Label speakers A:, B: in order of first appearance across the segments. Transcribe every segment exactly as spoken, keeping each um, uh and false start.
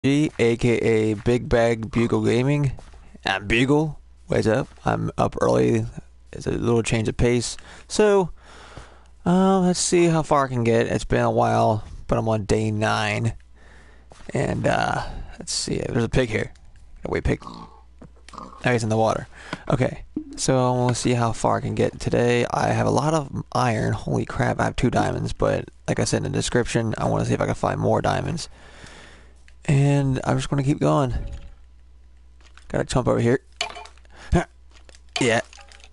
A: G, aka Big Bag Bugle Gaming. I'm Bugle. What's up? I'm up early. It's a little change of pace. So, uh, let's see how far I can get. It's been a while, but I'm on day nine. And, uh, let's see. There's a pig here. Wait, pig. Now he's in the water. Okay, so I want to see how far I can get today. I have a lot of iron. Holy crap, I have two diamonds. But, like I said in the description, I want to see if I can find more diamonds. And I'm just going to keep going. Gotta jump over here. Yeah.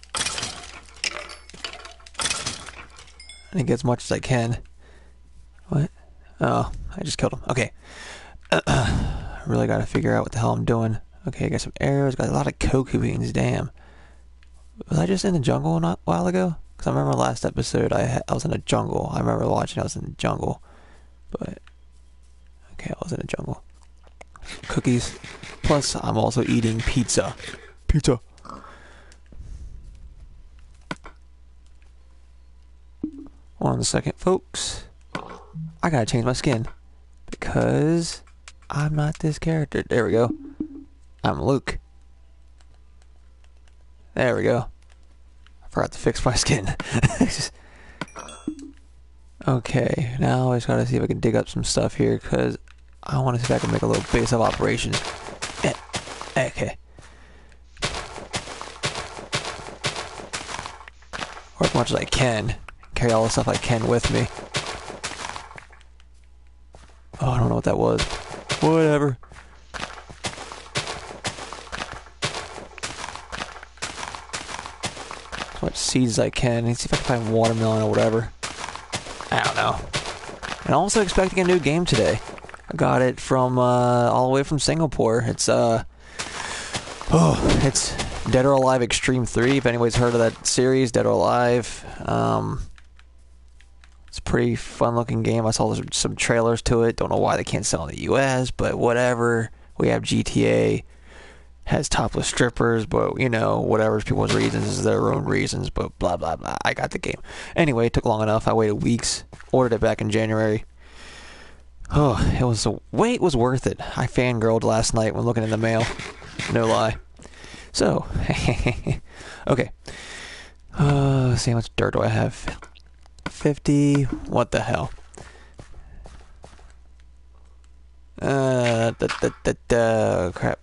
A: I get as much as I can. What? Oh, I just killed him. Okay. I really gotta figure out what the hell I'm doing. Okay, I got some arrows. Got a lot of cocoa beans. Damn. Was I just in the jungle not a while ago? Because I remember last episode I, ha I was in a jungle. I remember watching I was in the jungle. But... okay, I was in the jungle. Cookies. Plus, I'm also eating pizza. Pizza. One second, folks. I gotta change my skin. Because I'm not this character. There we go. I'm Luke. There we go. I forgot to fix my skin. Okay, now I just gotta see if I can dig up some stuff here, because I want to see if I can make a little base of operations. Eh, okay. Or as much as I can. Carry all the stuff I can with me. Oh, I don't know what that was. Whatever. As much seeds as I can. Let's see if I can find watermelon or whatever. I don't know. And I'm also expecting a new game today. I got it from, uh, all the way from Singapore. It's, uh, oh, it's Dead or Alive Extreme three, if anybody's heard of that series, Dead or Alive. Um, it's a pretty fun-looking game. I saw some trailers to it. Don't know why they can't sell in the U S, but whatever. We have G T A. Has topless strippers, but, you know, whatever people's reasons is their own reasons, but blah, blah, blah. I got the game. Anyway, it took long enough. I waited weeks. Ordered it back in January. Oh, it was a wait was worth it. I fangirled last night when looking in the mail. No lie. So, okay. Uh, let's see, how much dirt do I have? fifty. What the hell? Uh, da, da, da, da, crap.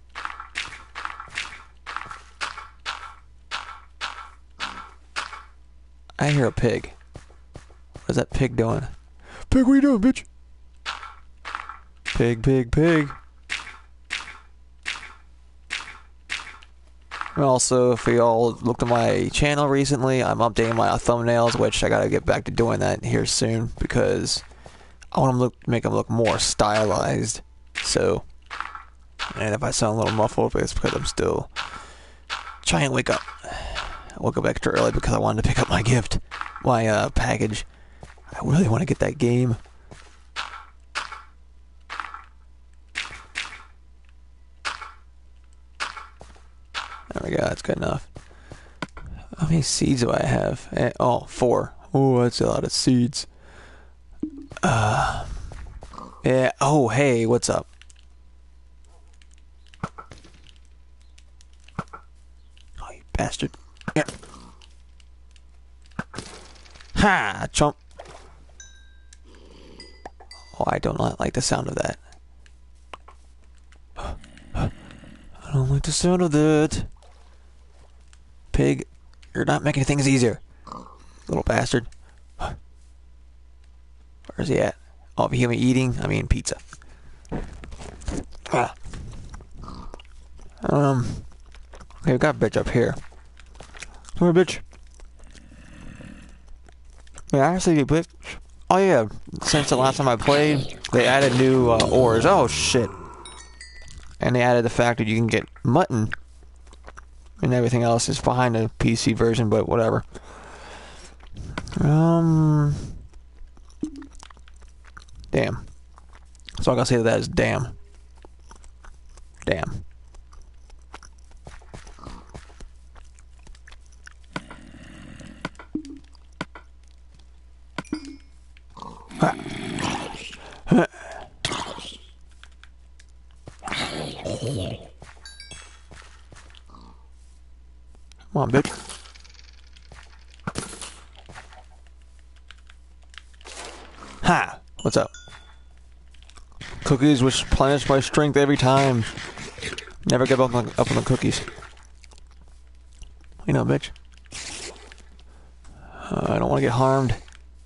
A: I hear a pig. What is that pig doing? Pig, what are you doing, bitch? Pig, pig, pig. And also, if you all looked at my channel recently, I'm updating my thumbnails, which I gotta get back to doing that here soon, because I want to look, make them look more stylized. So, and if I sound a little muffled, it's because I'm still trying to wake up. I woke up extra early because I wanted to pick up my gift, my uh, package. I really want to get that game. There we go, that's good enough. How many seeds do I have? Eh, oh, four. Oh, that's a lot of seeds. Uh, yeah, oh, hey, what's up? Oh, you bastard. Yeah. Ha! Chomp. Oh, I do not like the sound of that. I don't like the sound of that. Pig, you're not making things easier. Little bastard. Where's he at? Oh, if you hear me eating, I mean pizza. Ah. Um. Okay, we got a bitch up here. Come here, bitch. Yeah, actually, bitch. Oh yeah, since the last time I played, they added new uh, ores. Oh shit. And they added the fact that you can get mutton. And everything else is behind the P C version, but whatever. Um. Damn. So I gotta say that is damn. Damn. Come on, bitch. Ha! What's up? Cookies which replenish my strength every time. Never give up on, up on the cookies. You know, bitch. Uh, I don't want to get harmed.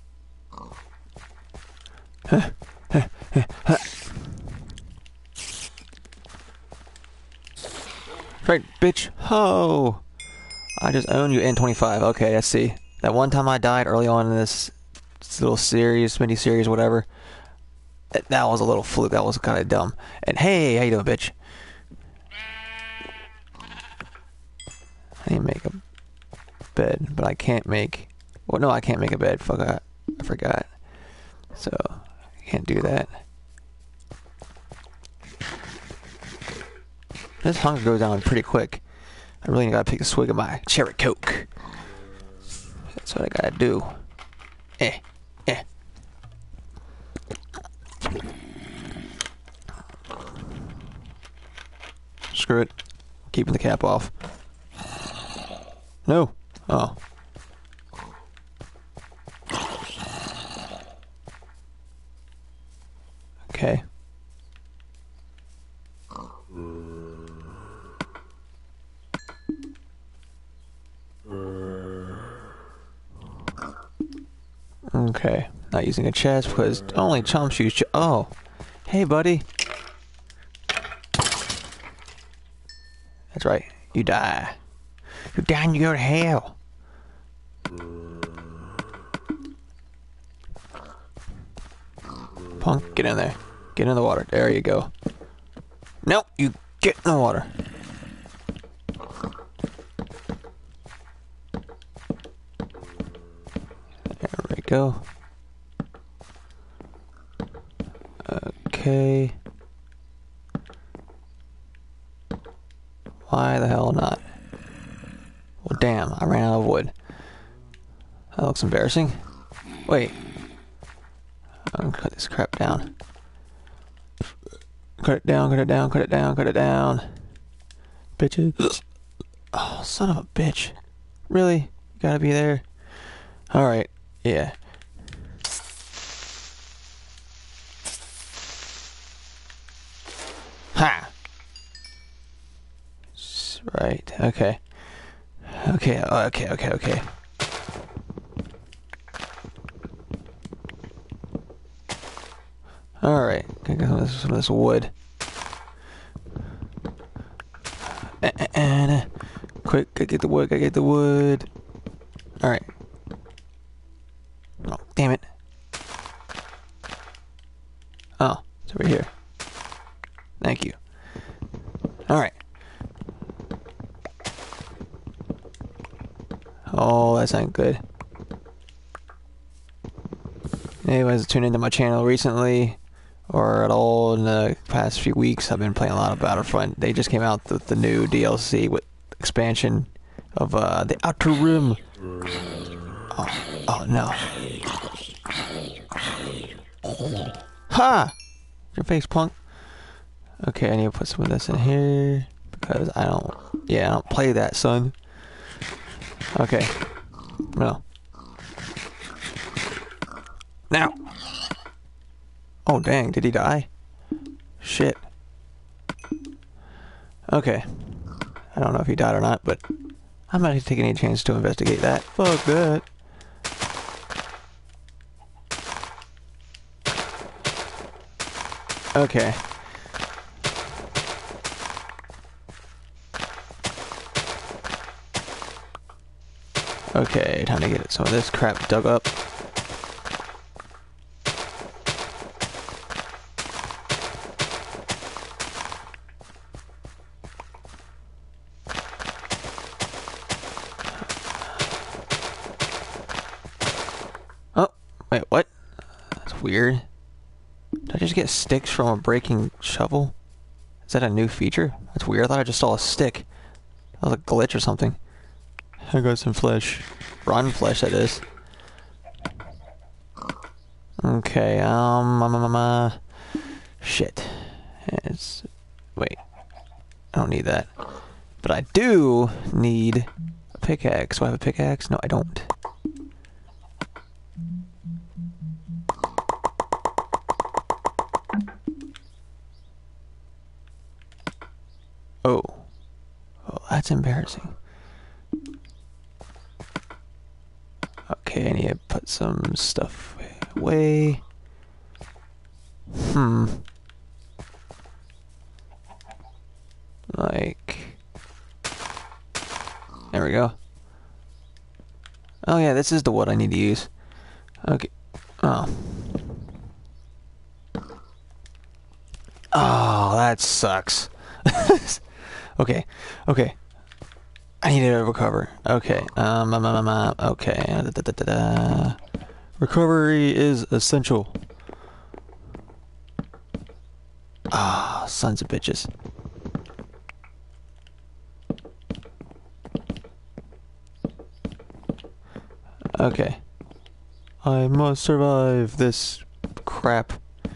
A: Right, bitch. Oh! I just own you N twenty-five. Okay, let's see. That one time I died early on in this, this little series, mini-series, whatever. That, that was a little fluke. That was kind of dumb. And hey, how you doing, bitch? I need to make a bed, but I can't make... Well, no, I can't make a bed. Fuck, I, I forgot. So, I can't do that. This hunger goes down pretty quick. I really gotta take a swig of my cherry coke. That's what I gotta do. Eh, eh. Screw it. Keeping the cap off. No. Oh. Okay. Okay. Not using a chest because only chumps use ch- Oh. Hey, buddy. That's right. You die. You die and you go to hell. Punk, get in there. Get in the water. There you go. Nope, you get in the water. There we go. Okay. Why the hell not? Well, damn, I ran out of wood. That looks embarrassing. Wait. I'm gonna cut this crap down. Cut it down, cut it down, cut it down, cut it down. Bitches. Oh, son of a bitch. Really? You gotta be there? Alright, yeah. Ha! Right, okay. Okay, okay, okay, okay. Alright, gotta get some of this, some of this wood. And, and, uh, quick, gotta get the wood, gotta get the wood. Alright. Oh, damn it. Oh, it's over here. Thank you. Alright. Oh, that's not good. Anyways, tune into my channel recently, or at all in the past few weeks, I've been playing a lot of Battlefront. They just came out with the new D L C with expansion of uh, the Outer Rim. Oh, oh no. Ha! Your face, punk. Okay, I need to put some of this in here, because I don't, yeah, I don't play that, son. Okay. No. Now! Oh, dang, did he die? Shit. Okay. I don't know if he died or not, but I'm not taking any chance to investigate that. Fuck that. Okay. Okay, time to get some of this crap dug up. Oh, wait, what? That's weird. Did I just get sticks from a breaking shovel? Is that a new feature? That's weird. I thought I just saw a stick. That was a glitch or something. I got some flesh. Rotten flesh, that is. Okay, um, um, um, um uh, shit. It's, wait. I don't need that. But I do need a pickaxe. Do I have a pickaxe? No, I don't. Oh. Oh, that's embarrassing. Okay, I need to put some stuff away. Hmm. Like... There we go. Oh yeah, this is the wood I need to use. Okay. Oh. Oh, that sucks. Okay, okay. I need to recover. Okay. Um, um, um, um, okay. Da, da, da, da, da. Recovery is essential. Ah, oh, sons of bitches. Okay. I must survive this crap.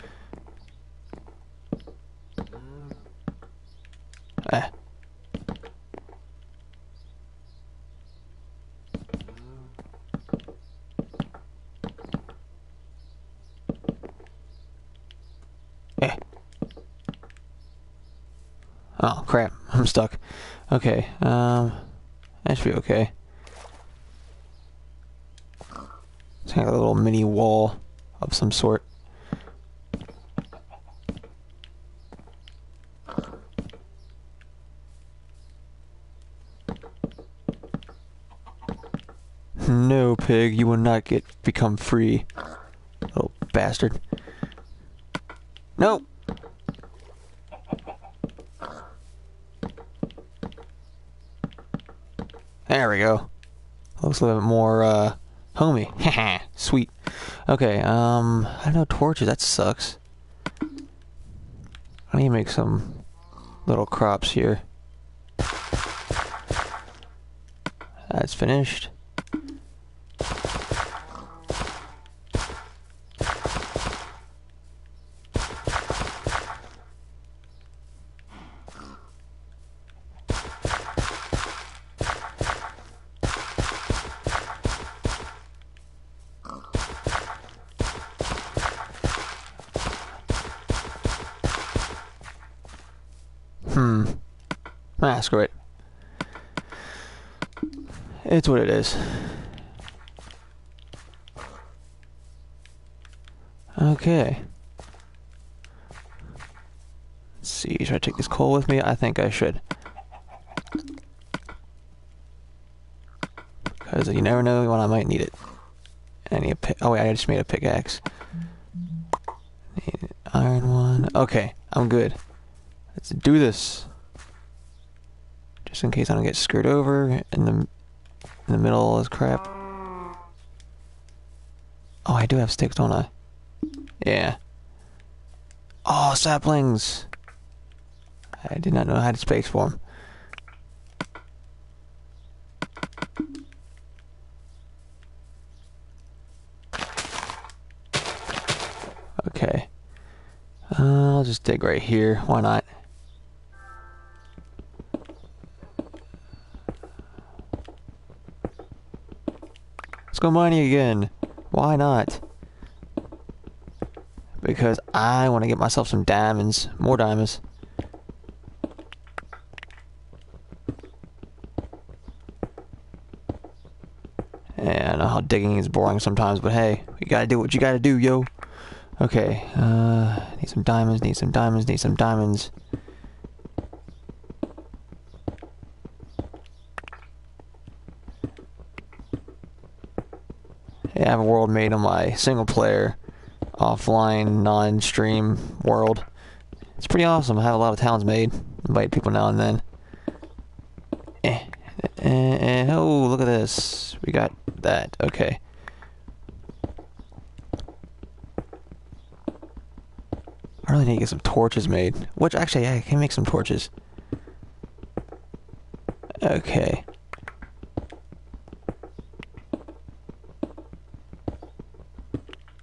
A: Eh. Eh. Oh, crap. I'm stuck. Okay. Um, that should be okay. It's kind of a little mini wall of some sort. No, pig, you will not get become free. Little bastard. No! There we go. Looks a little bit more, uh, homey. Haha, sweet. Okay, um, I have no torches, that sucks. I need to make some little crops here. That's finished. Hmm. Ah, screw it. It's what it is. Okay. Let's see, should I take this coal with me? I think I should. Because you never know when I might need it. I need a pick. Oh wait, I just made a pickaxe. Need an iron one. Okay, I'm good. Let's do this. Just in case I don't get screwed over in the in the middle of this crap. Oh, I do have sticks, don't I? Yeah. Oh, saplings! I did not know how to space for them. Okay. Uh, I'll just dig right here. Why not? Let's go mining again. Why not? Because I want to get myself some diamonds. More diamonds. Yeah, I know how digging is boring sometimes, but hey, you gotta do what you gotta do, yo. Okay, uh, need some diamonds, need some diamonds, need some diamonds. Yeah, I have a world made on my single player, offline, non-stream world. It's pretty awesome. I have a lot of towns made. Invite people now and then. Eh, eh, eh, oh, look at this. We got that. Okay. I really need to get some torches made. Which, actually, yeah, I can make some torches. Okay.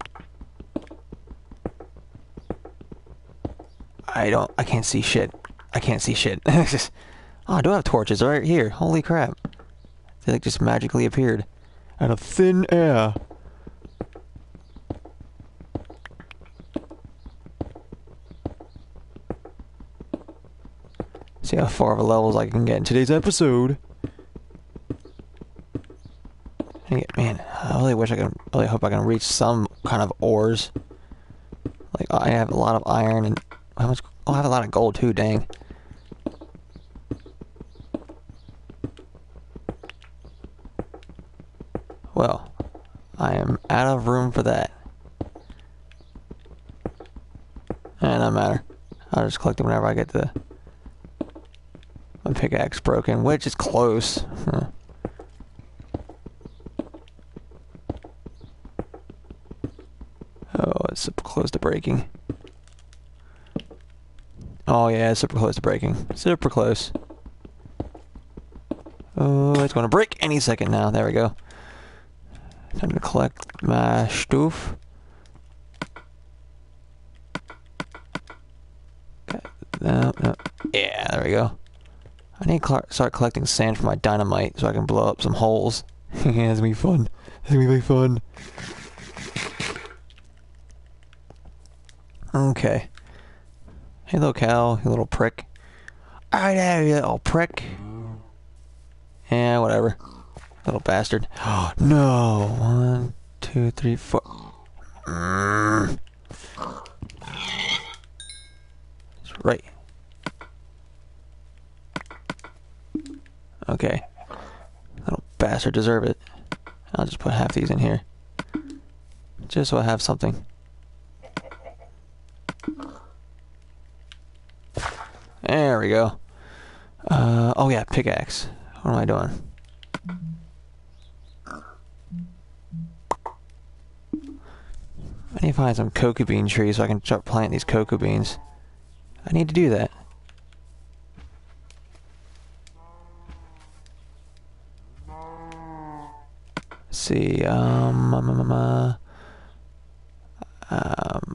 A: I don't, I can't see shit. I can't see shit. Oh, I do have torches right here. Holy crap. They like just magically appeared out of thin air. See how far of a levels I can get in today's episode. Man, I really wish I could, really hope I can reach some kind of ores. Like, I have a lot of iron and, how much, oh, I have a lot of gold too, dang. Well, I am out of room for that. And no matter. I'll just collect it whenever I get the my pickaxe broken, which is close. Huh. Oh, it's super close to breaking. Oh yeah, it's super close to breaking. Super close. Oh, it's gonna break any second now. There we go. Time to collect my stuff. No, no. Yeah, there we go. I need to start collecting sand for my dynamite so I can blow up some holes. Yeah, it's gonna be fun. It's gonna be really fun. Okay. Hey, little cow, you little prick. Alright, there you little prick. Yeah, whatever. Little bastard. Oh, no. One, two, three, four. Mm. It's right. Okay. Little bastard deserve it. I'll just put half these in here. Just so I have something. There we go. Uh, oh yeah, pickaxe. What am I doing? I need to find some cocoa bean trees so I can start planting these cocoa beans. I need to do that. Let's see, um, um, um, uh, um,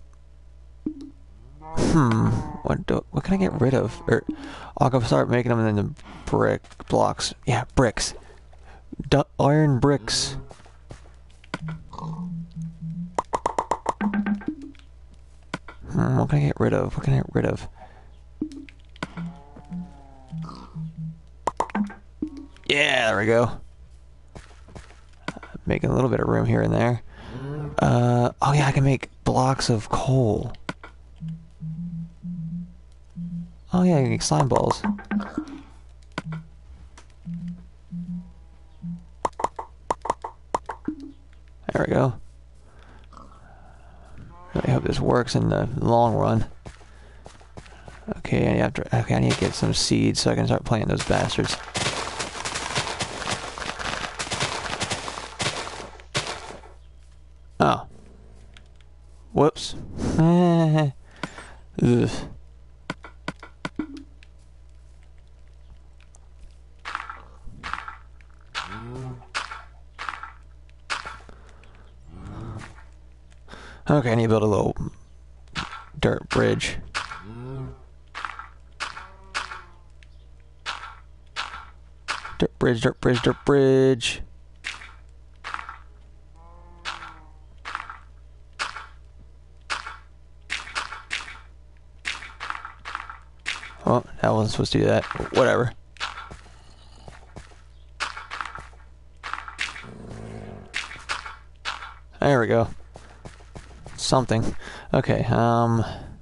A: hmm, what do, what can I get rid of? Or, I'll go start making them into brick blocks. Yeah, bricks. D iron bricks. Hmm, what can I get rid of? What can I get rid of? Yeah, there we go. Making a little bit of room here and there. Uh, oh yeah, I can make blocks of coal. Oh yeah, I can make slime balls. There we go. I hope this works in the long run. Okay, I have to, okay, I need to get some seeds so I can start planting those bastards. Oh. Whoops. Ugh. Okay, I need to build a little dirt bridge. Dirt bridge, dirt bridge, dirt bridge. Oh, that wasn't supposed to do that. Whatever. There we go. Something. Okay, um...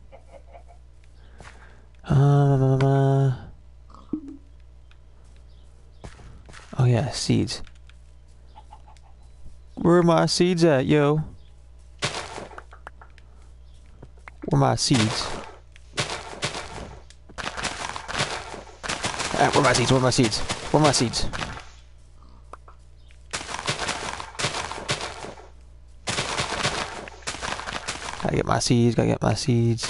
A: Um... Uh, oh yeah, seeds. Where are my seeds at, yo? Where are my seeds? Ah, where are my seeds? Where are my seeds? Where are my seeds? Gotta get my seeds, gotta get my seeds.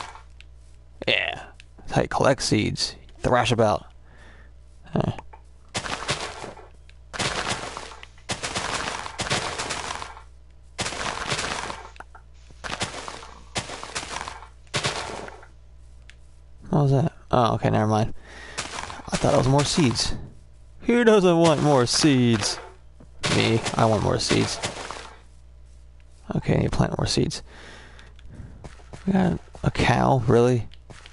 A: Yeah. That's how you collect seeds. Thrash about. Huh. What was that? Oh, okay, never mind. I thought it was more seeds. Who doesn't want more seeds? Me. I want more seeds. Okay, I need to plant more seeds. We got a cow, really?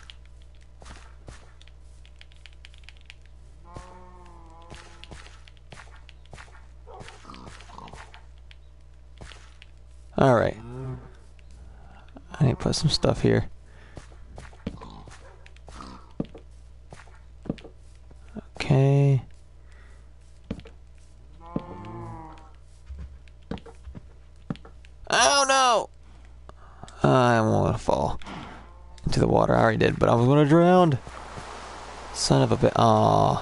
A: Alright. I need to put some stuff here. Okay. Oh no! I'm gonna fall into the water. I already did, but I was gonna drown. Son of a bit. Aww.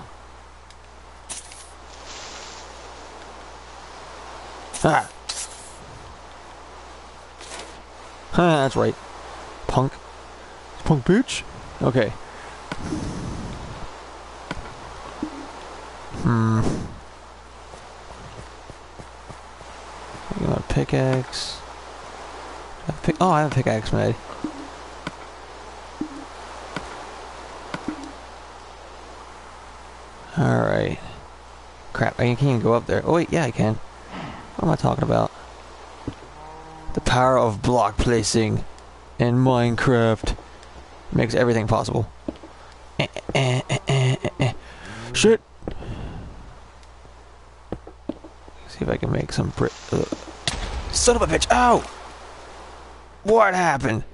A: Ah! Huh, that's right. Punk. Punk bitch? Okay. Hmm. You want a pickaxe? I have a pick oh, I have a pickaxe made. Alright. Crap, I can't even go up there. Oh wait, yeah I can. What am I talking about? The power of block placing in Minecraft makes everything possible. Eh, eh, eh, eh, eh, eh. Shit! See if I can make some brick. Uh, son of a bitch! Ow! What happened?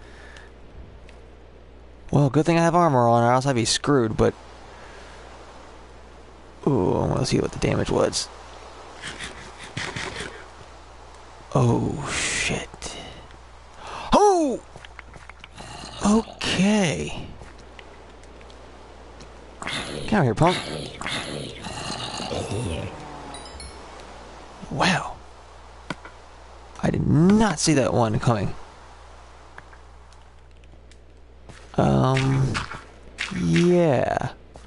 A: Well, good thing I have armor on, or else I'd be screwed, but... Ooh, I want to see what the damage was. Oh, shit. Oh! Okay. Get out here, punk. Wow. I did not see that one coming. Um, yeah.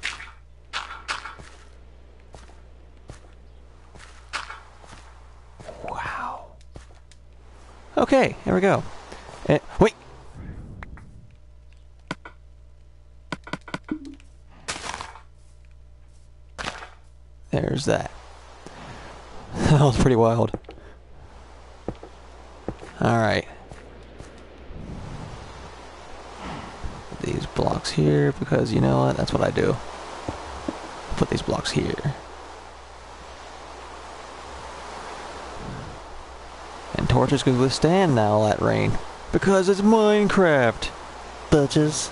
A: Wow. Okay, here we go. Uh, wait. There's that. That was pretty wild. Alright. These blocks here, because you know what? That's what I do. Put these blocks here. And torches can withstand now that rain. Because it's Minecraft! Bitches.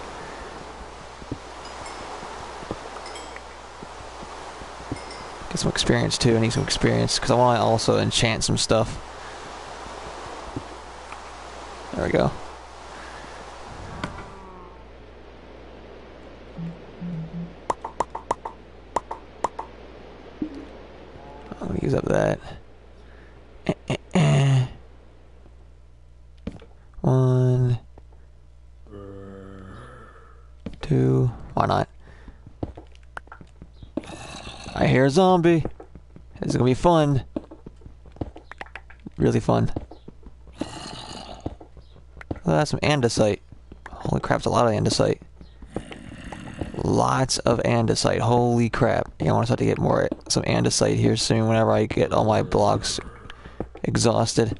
A: Get some experience too. I need some experience because I want to also enchant some stuff. There we go. I'll use up that. Eh, eh, eh. One. Two. Why not? I hear a zombie. This is gonna be fun. Really fun. Oh, that's some andesite. Holy crap, it's a lot of andesite. Lots of andesite. Holy crap. Yeah, I want to start to get more some andesite here soon whenever I get all my blocks exhausted.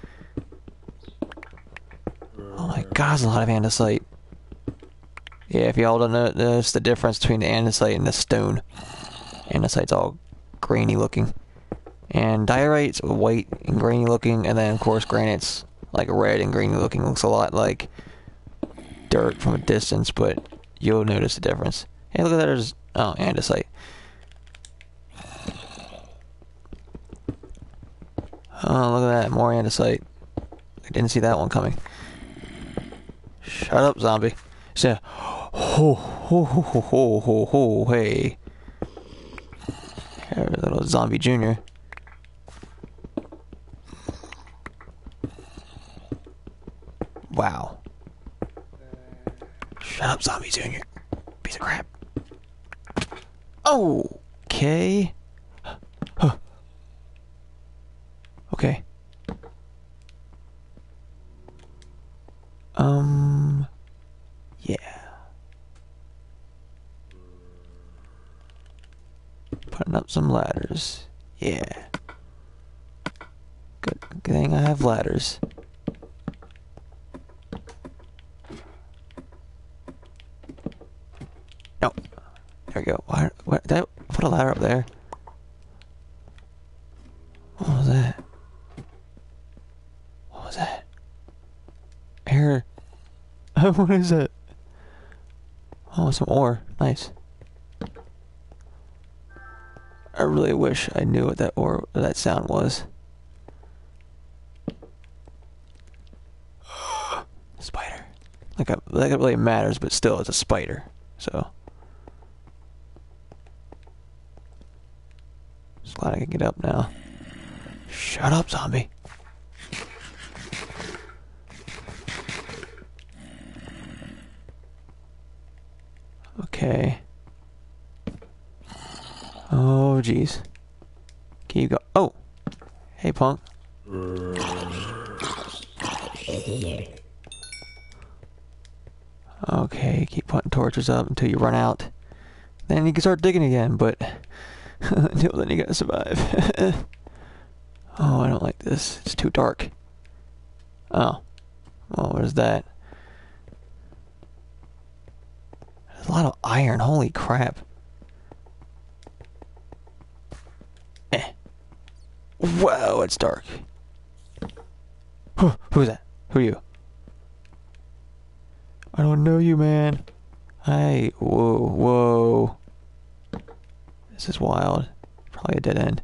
A: Oh my god, there's a lot of andesite. Yeah, if y'all don't notice the difference between the andesite and the stone. Andesite's all grainy looking. And diorite's white and grainy looking, and then of course granite's like red and grainy looking. Looks a lot like dirt from a distance, but you'll notice the difference. Hey, look at that, there's oh, andesite. Oh, look at that, more andesite. I didn't see that one coming. Shut up, zombie. Say, ho ho ho ho ho ho ho hey. Here, little zombie junior. Wow. Shut up, zombie junior. Piece of crap. Oh, okay. Huh. Okay. Um. Yeah. Putting up some ladders. Yeah. Good, good thing I have ladders. No. There we go. Why, what, did I put a ladder up there? What was that? What was that? Here. What is that? Oh, some ore. Nice. I really wish I knew what that ore, that sound was. Spider. Like, I, like it really matters, but still, it's a spider. So. Just glad I can get up now. Shut up, zombie. Okay. Oh, jeez. Can you go? Oh! Hey, punk. Okay, keep putting torches up until you run out. Then you can start digging again, but until then you gotta survive. Oh, I don't like this. It's too dark. Oh. Well, what is that? There's a lot of iron. Holy crap. Eh. Whoa, it's dark. Huh, who's that? Who are you? I don't know you, man. Hey, whoa, whoa. This is wild. Probably a dead end.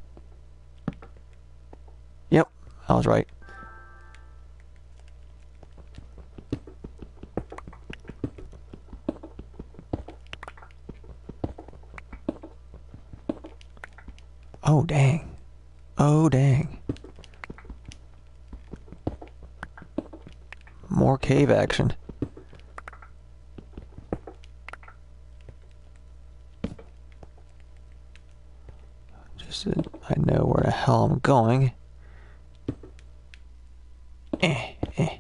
A: Yep, I was right. Oh, dang. Oh, dang. More cave action. Just so I know where the hell I'm going. Eh, eh.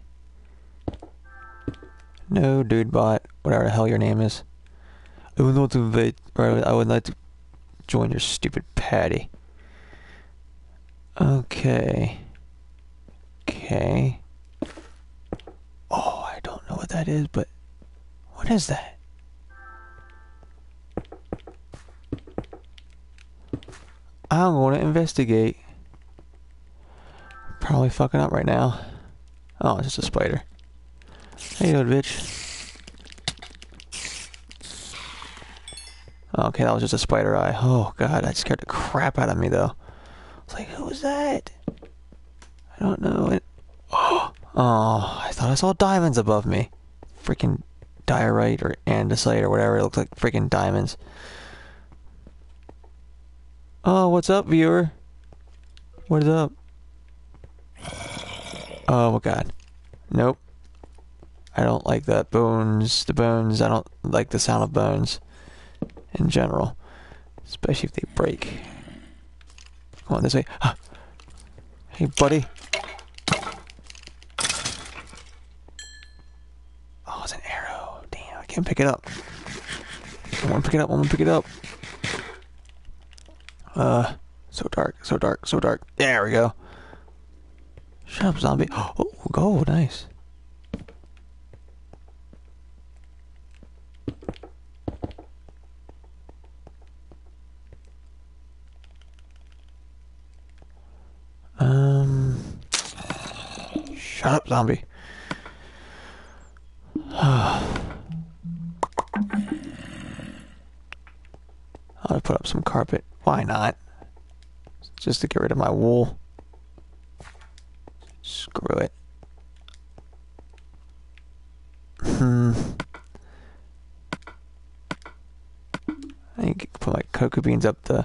A: No, dude bot, whatever the hell your name is. I would not invite, or I would like to join your stupid patty. Okay. Okay. Oh, I don't know what that is, but what is that? I'm going to investigate. Probably fucking up right now. Oh, it's just a spider. How you doing, bitch? Okay, that was just a spider eye. Oh, God, that scared the crap out of me, though. I was like, who was that? I don't know. It... Oh, I thought I saw diamonds above me. Freaking diorite or andesite or whatever. It looks like freaking diamonds. Oh, what's up, viewer? What is up? Oh, my God. Nope. I don't like that. Bones. The bones. I don't like the sound of bones in general. Especially if they break. Come on, this way. Ah. Hey, buddy. Oh, it's an arrow. Damn, I can't pick it up. I want to pick it up. I want to pick it up. Uh, so dark, so dark, so dark. There we go. Shut up, zombie. Oh, gold, nice. Um, shut up, zombie. I'll put up some carpet. Why not? Just to get rid of my wool. Screw it. Hmm. I need to put my cocoa beans up the...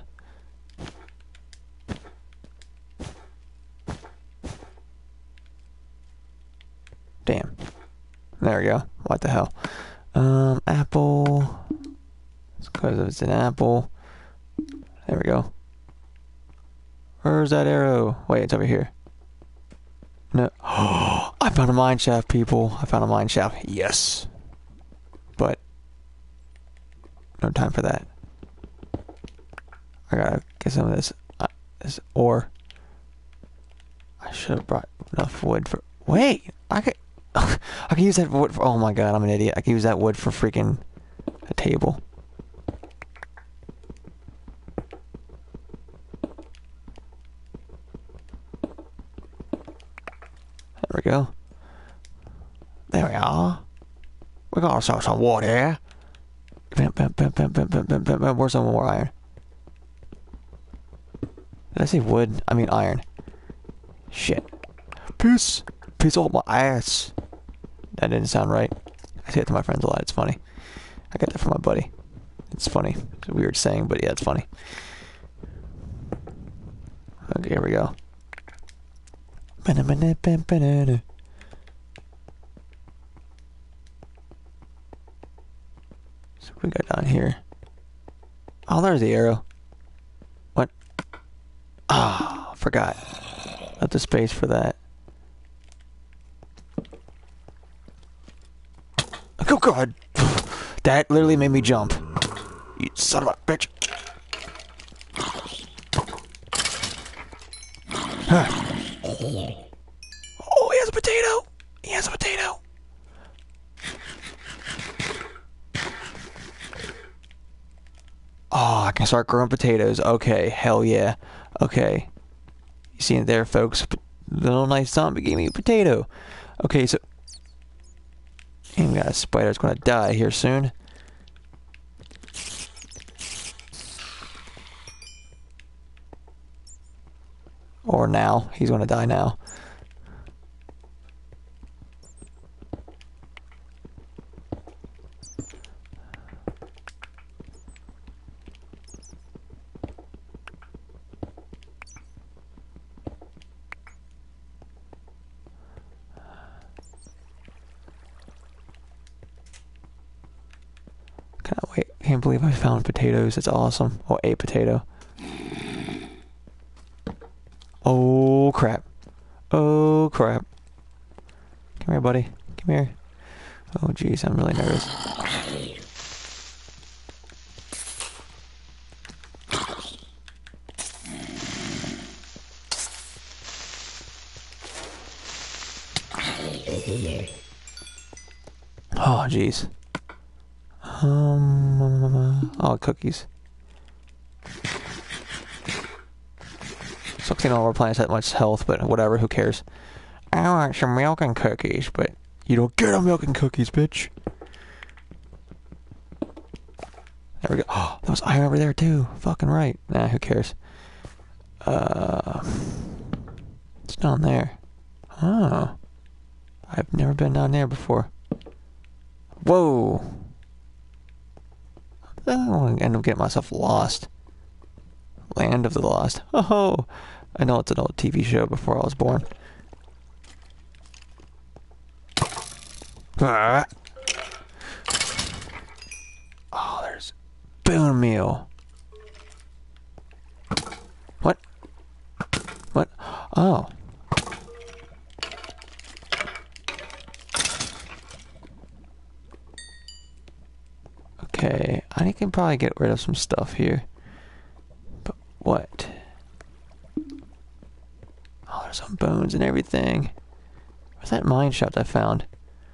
A: Damn. There we go. What the hell? Um, apple. It's because it's an apple. There we go. Where's that arrow? Wait, it's over here. No. Oh, I found a mine shaft, people. I found a mine shaft. Yes. But no time for that. I gotta get some of this, uh, this ore. I should have brought enough wood for. Wait, I could. I can use that wood for. Oh my god, I'm an idiot. I can use that wood for freaking a table. There we go. There we are. We got ourselves some wood here. Bam, bam, bam, bam, bam, bam, bam, bam, bam. Where's some more iron? Did I say wood? I mean iron. Shit. Peace. Peace off my ass. That didn't sound right. I say it to my friends a lot. It's funny. I got that from my buddy. It's funny. It's a weird saying, but yeah, it's funny. Okay, here we go. So we got down here. Oh, there's the arrow. What? Ah, oh, forgot. Left the space for that. Oh god! That literally made me jump. You son of a bitch! Huh. Oh, he has a potato! He has a potato! Oh, I can start growing potatoes. Okay, hell yeah. Okay. You see it there, folks? Little nice zombie gave me a potato. Okay, so... And we got a spider that's gonna die here soon. Or now. He's gonna die now. Can't wait. Can't believe I found potatoes. That's awesome. Oh, a potato. Oh, crap. Oh, crap. Come here, buddy. Come here. Oh, jeez. I'm really nervous. Oh, jeez. Um, oh, cookies. Sucks, you know, our plants that much health, but whatever, who cares? I want some milk and cookies, but you don't get a milk and cookies, bitch. There we go. Oh, there was iron over there, too. Fucking right. Nah, who cares? Uh, it's down there. Oh. I've never been down there before. Whoa. I'm going to end up getting myself lost. Land of the Lost. Oh, I know it's an old T V show before I was born. Ah. Oh, there's bone meal. What? What? Oh. Okay, I can probably get rid of some stuff here. But what? Oh, there's some bones and everything. Where's that mine shaft I found?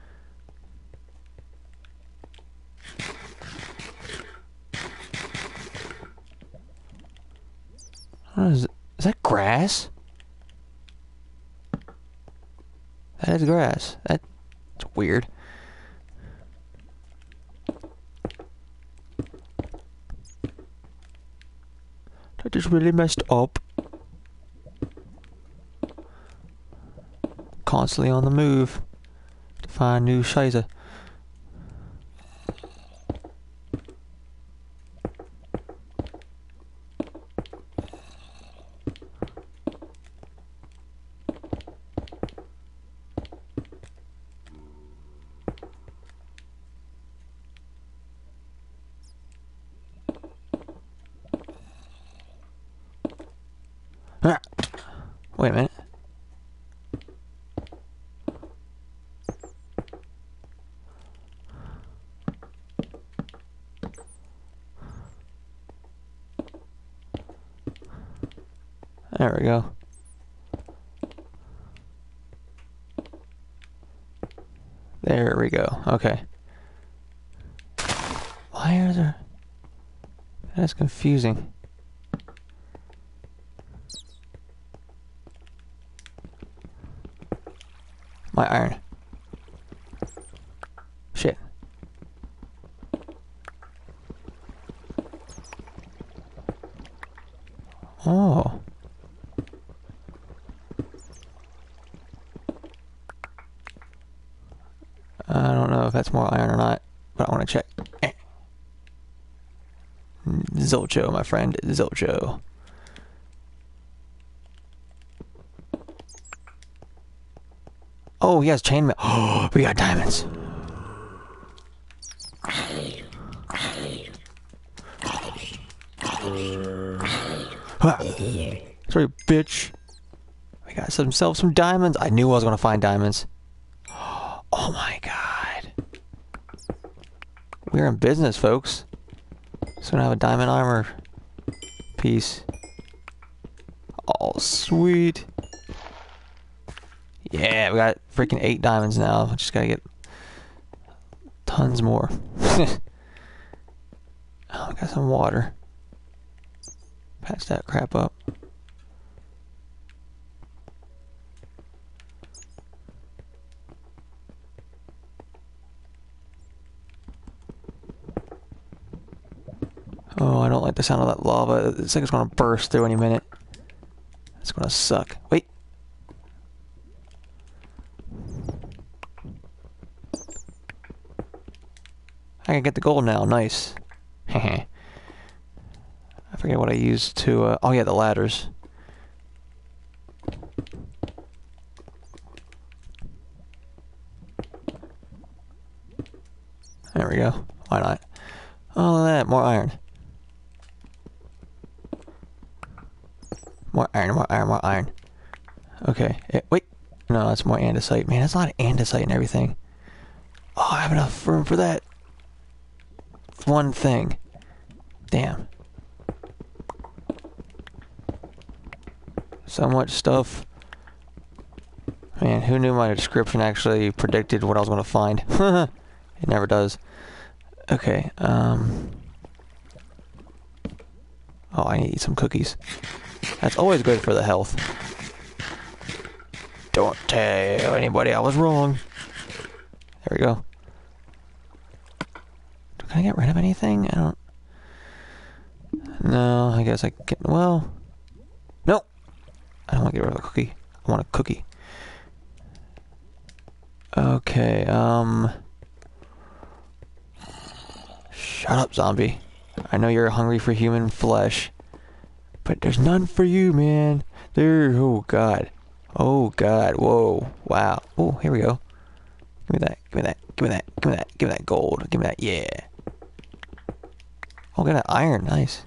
A: What is, is that grass? That is grass. That's weird. That is really messed up. Constantly on the move to find new shiza. Ah. Wait a minute. There we go. There we go. Okay. Why are there... That's confusing. My iron. Shit. Oh. I don't know if that's more iron or not, but I want to check. Eh. Zolcho, my friend. Zolcho. Oh, he has chainmail. Oh, we got diamonds. Sorry, bitch. We got ourselves some diamonds. I knew I was going to find diamonds. Oh my god. We're in business, folks. So I have a diamond armor piece. Oh, sweet. Yeah, we got freaking eight diamonds now. Just gotta get tons more. Oh, I got some water. Patch that crap up. Oh, I don't like the sound of that lava. It's like it's gonna burst through any minute. It's gonna suck. Wait. I can get the gold now. Nice. I forget what I used to... Uh, oh, yeah, the ladders. There we go. Why not? Oh, that. More iron. More iron, more iron, more iron. Okay. It, wait. No, that's more andesite. Man, that's a lot of andesite and everything. Oh, I have enough room for that. One thing. Damn. So much stuff. Man, who knew my description actually predicted what I was going to find? It never does. Okay, um... oh, I need to eat some cookies. That's always good for the health. Don't tell anybody I was wrong. There we go. Can I get rid of anything? I don't... No, I guess I can... Well... No! I don't want to get rid of a cookie. I want a cookie. Okay, um... shut up, zombie. I know you're hungry for human flesh. But there's none for you, man. There... Oh, God. Oh, God. Whoa. Wow. Oh, here we go. Give me that. Give me that. Give me that. Give me that. Give me that gold. Give me that. Yeah. Oh, got that iron. Nice.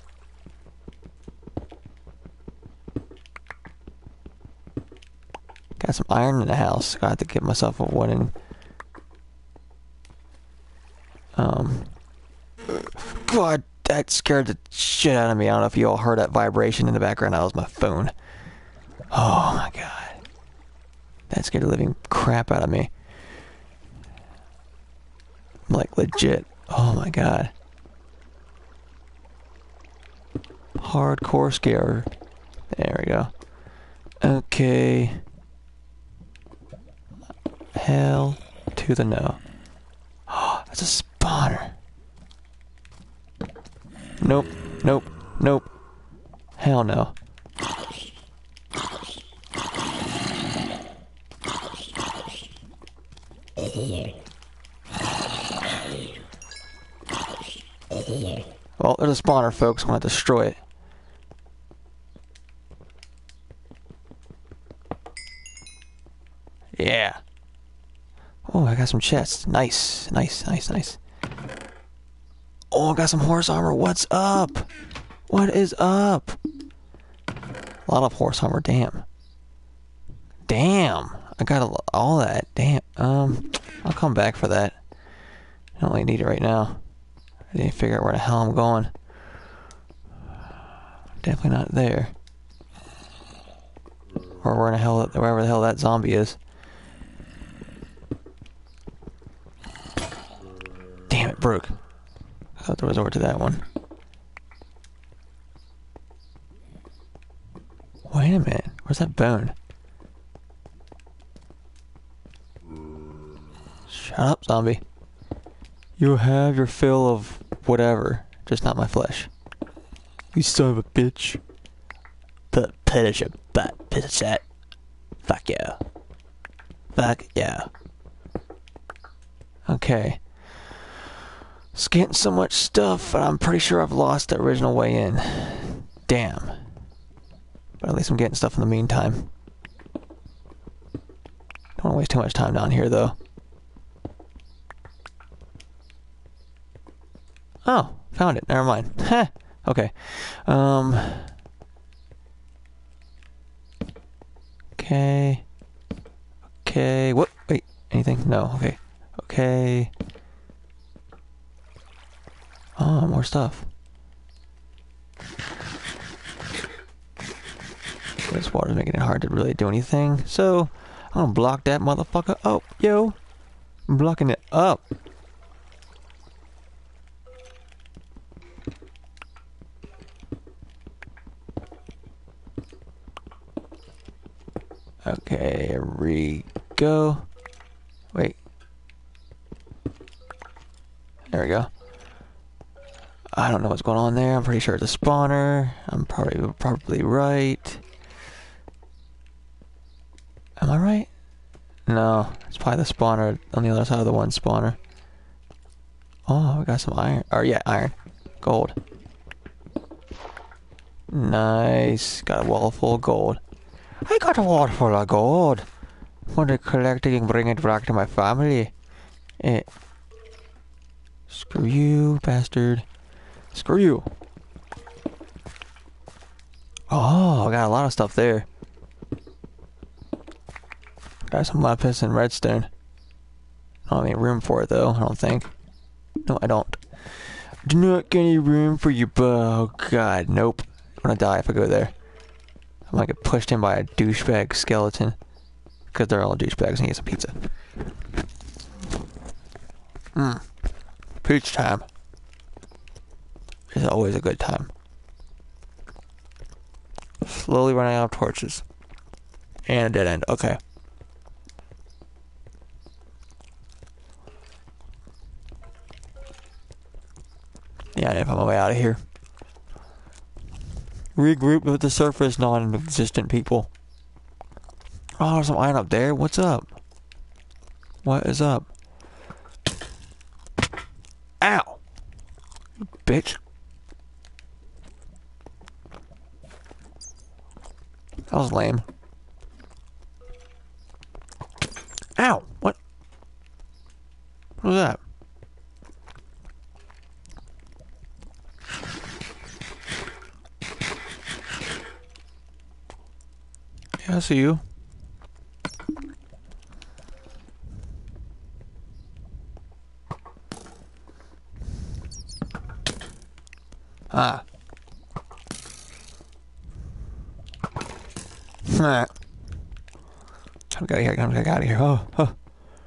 A: Got some iron in the house. Got to get myself a wooden... Um... God, that scared the shit out of me. I don't know if you all heard that vibration in the background. That was my phone. Oh, my God. That scared the living crap out of me. Like, legit. Oh, my God. Hardcore scare. There we go. Okay. Hell to the no. Oh, that's a spawner. Nope. Nope. Nope. Hell no. Well, there's a spawner, folks. I'm gonna destroy it. Yeah. Oh, I got some chests. Nice, nice, nice, nice. Oh, I got some horse armor. What's up? What is up? A lot of horse armor. Damn. Damn. I got a, all that. Damn. Um, I'll come back for that. I don't really need it right now. I need to figure out where the hell I'm going. Definitely not there. or where in the hell, wherever the hell that zombie is. Damn it, broke. I thought there was over to that one. Wait a minute. Where's that bone? Shut up, zombie. You have your fill of whatever, just not my flesh. You son of a bitch. Put put your butt, piece of shit. Fuck yeah. Fuck yeah. Okay. It's getting so much stuff, but I'm pretty sure I've lost the original way in. Damn. But at least I'm getting stuff in the meantime. Don't want to waste too much time down here, though. Oh, found it. Never mind. Heh. Okay. Um. Okay. Okay. What? Wait. Anything? No. Okay. Okay. Oh, more stuff. This water's making it hard to really do anything. So, I'm gonna block that motherfucker up. Yo. I'm blocking it up. Okay, here we go. Wait. There we go. I don't know what's going on there. I'm pretty sure it's a spawner. I'm probably probably right. Am I right? No, it's probably the spawner on the other side of the one spawner. Oh, we got some iron. Or yeah, iron. Gold. Nice. Got a wall full of gold. I got a wall full of gold. I'm going to collect it and bring it back to my family. Eh. Screw you, bastard. Screw you. Oh, I got a lot of stuff there. Got some lapis and redstone. I don't have any room for it though, I don't think. No, I don't. Do not get any room for your bow. Oh god, nope. I'm gonna die if I go there. I might get pushed in by a douchebag skeleton. Because they're all douchebags and get some pizza. Mmm. Peach time. It's always a good time. Slowly running out of torches. And a dead end. Okay. Yeah, I need to find my way out of here. Regroup with the surface non-existent people. Oh, there's some iron up there. What's up? What is up? Ow! Bitch. That was lame. Ow! What? What was that? Yeah, I see you. Ah. Nah. Time to get out of here. Time to get out of here. Oh, oh.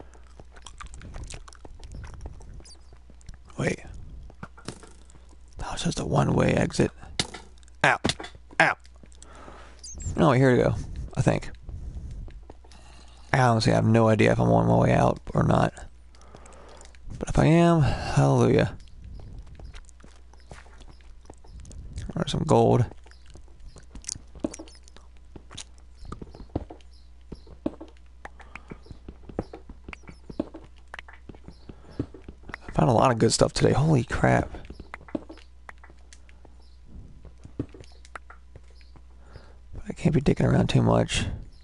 A: Wait. That was just a one-way exit. Ow. Ow. No, here to go. I think. I honestly have no idea if I'm on my way out or not. But if I am, hallelujah. There's some gold. I found a lot of good stuff today. Holy crap. But I can't be dicking around too much.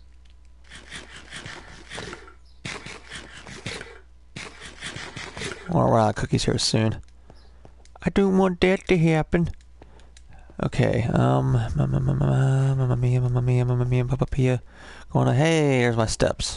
A: I'm gonna run out of cookies here soon. I don't want that to happen. Okay, um, mamma mia, mamma mia, mamma mia, mamma mia, papa pia. Going on, hey, here's my steps.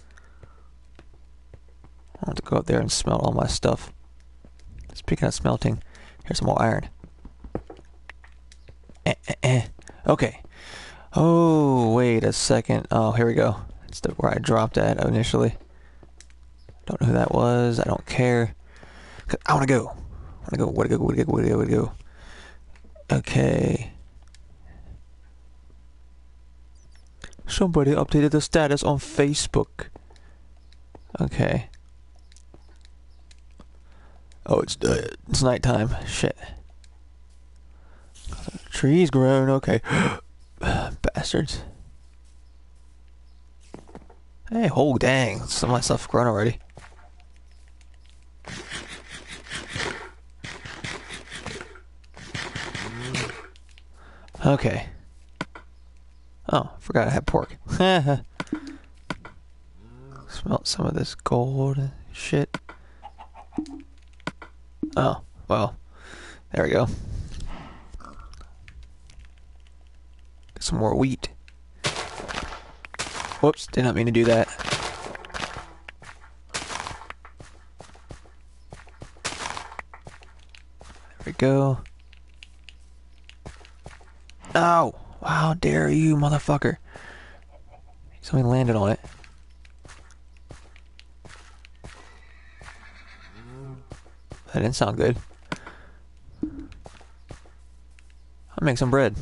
A: I want to go up there and smelt all my stuff. Speaking of smelting, here's some more iron. Eh, eh, eh. Okay. Oh, wait a second. Oh, here we go. That's the, where I dropped at initially. Don't know who that was. I don't care. I want to go. I want to go. Where to go? Where to go? Where to go? Where to go? Okay. Somebody updated the status on Facebook. Okay. Oh, it's uh, it's nighttime. Shit. Trees grown. Okay. Bastards. Hey, oh dang! Some of my stuff grown already. Okay. Oh, forgot I had pork. Smelt some of this gold shit. Oh, well. There we go. Get some more wheat. Whoops, did not mean to do that. There we go. Oh! How dare you, motherfucker. Somebody landed on it. That didn't sound good. I'll make some bread.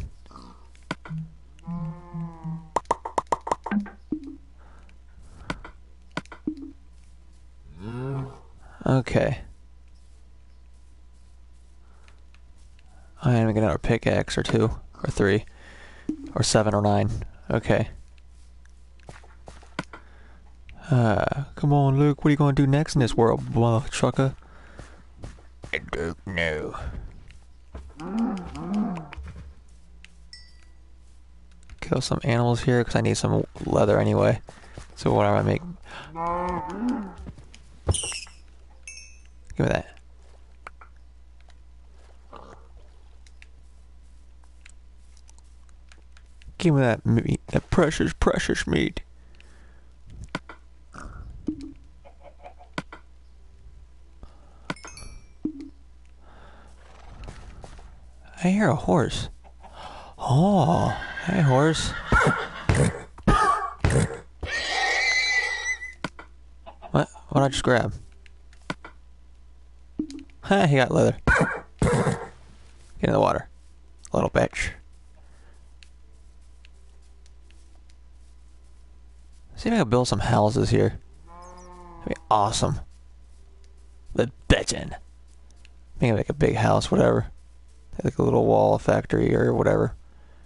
A: Okay. I am gonna get another pickaxe or two, or three, or seven or nine. Okay. Uh, come on, Luke. What are you gonna do next in this world, mother trucker? I don't know. Kill some animals here because I need some leather anyway. So what do I make? Give me that. Give me that meat, that precious, precious meat. I hear a horse. Oh, hey horse. What? What did I just grab? Ha, he got leather. Get in the water. Little bitch. See if I can build some houses here. That'd be awesome. The bitchin'. Maybe make a big house, whatever. Like a little wall factory or whatever.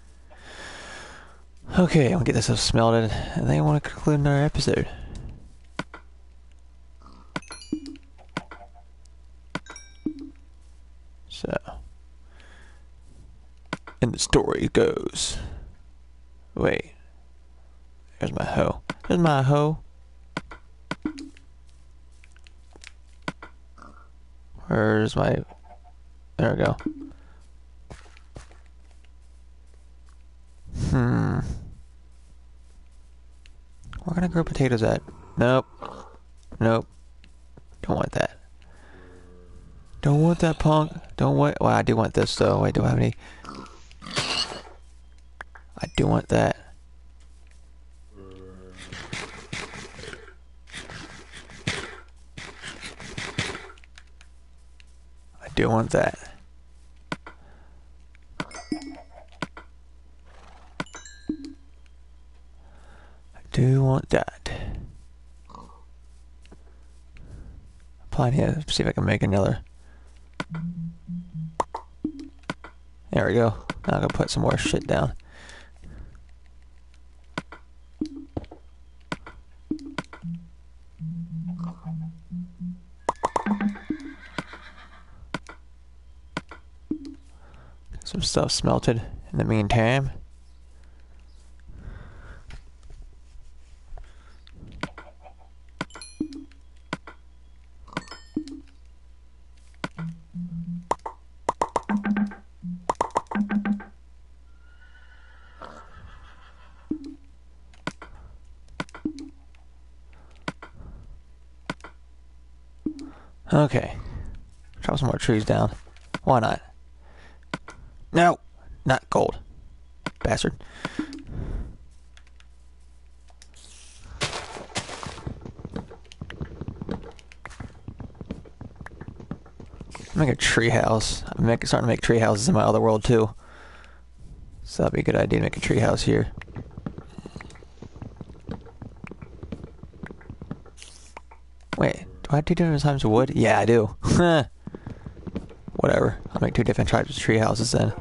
A: Okay, I'm gonna get this stuff smelted, and then I want to conclude another episode. So, and the story goes. Wait, there's my hoe. There's my hoe. Where's my? There we go. Hmm. Where can I grow potatoes at? Nope. Nope. Don't want that. Don't want that, punk. Don't want. Well, I do want this though. Wait, do I have any? I do want that. I do want that. I do want that. Applying here. See if I can make another. There we go. Now I'm gonna put some more shit down. Get some stuff smelted in the meantime. Okay. Chop some more trees down. Why not? No! Not gold. Bastard. Make a tree house. I'm make, starting to make tree houses in my other world too. So that'd be a good idea to make a tree house here. Wait, do I have two different types of wood? Yeah, I do. Whatever. I'll make two different types of tree houses then.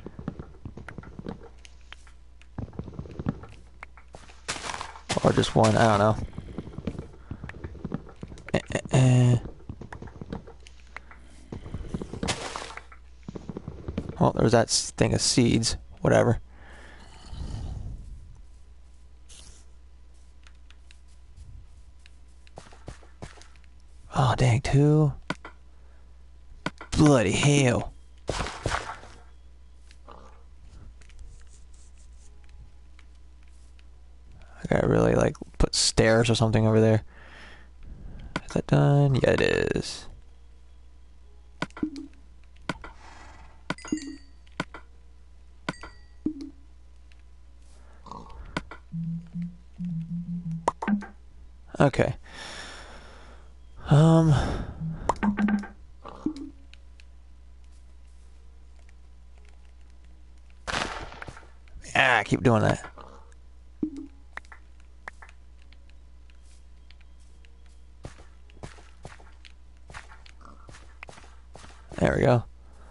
A: Or just one, I don't know. Eh, eh, eh. Well, there's that thing of seeds. Whatever. Oh, dang, two. Bloody hell. I gotta really, like, put stairs or something over there. Is that done? Yeah, it is. Okay. Um... Ah, I keep doing that. There we go.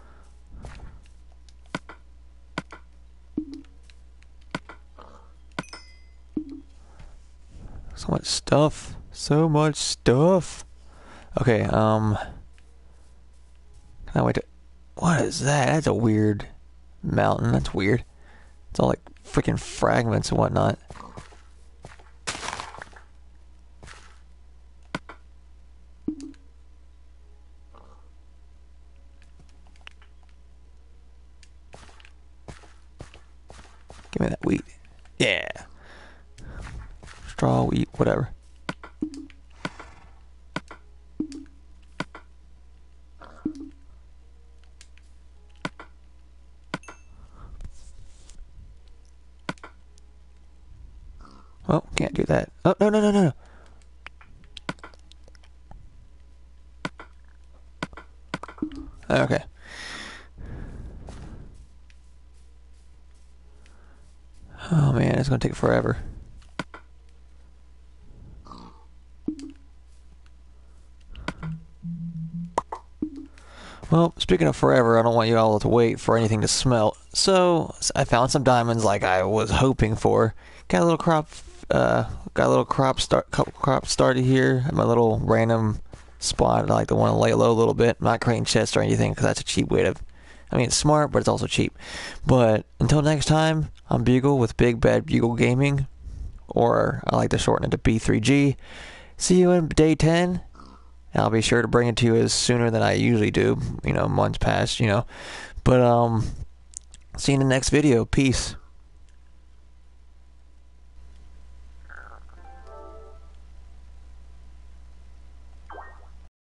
A: So much stuff. So much stuff. Okay, um... Can I wait to... What is that? That's a weird mountain. That's weird. It's all like freaking fragments and whatnot. Give me that wheat. Yeah. Straw, wheat, whatever. Oh, can't do that. Oh, no, no, no, no, no. Okay. Oh man, it's gonna take forever. Well, speaking of forever, I don't want you all to wait for anything to smelt. So, I found some diamonds like I was hoping for. Got a little crop, uh, got a little crop start, couple crop started here at my little random spot. I like to want to lay low a little bit. I'm not creating chests or anything because that's a cheap way to. I mean, it's smart, but it's also cheap. But until next time, I'm Bugle with Big Bad Bugle Gaming, or I like to shorten it to B three G. See you in day ten. I'll be sure to bring it to you as sooner than I usually do. You know, months past, you know. But, um, see you in the next video. Peace.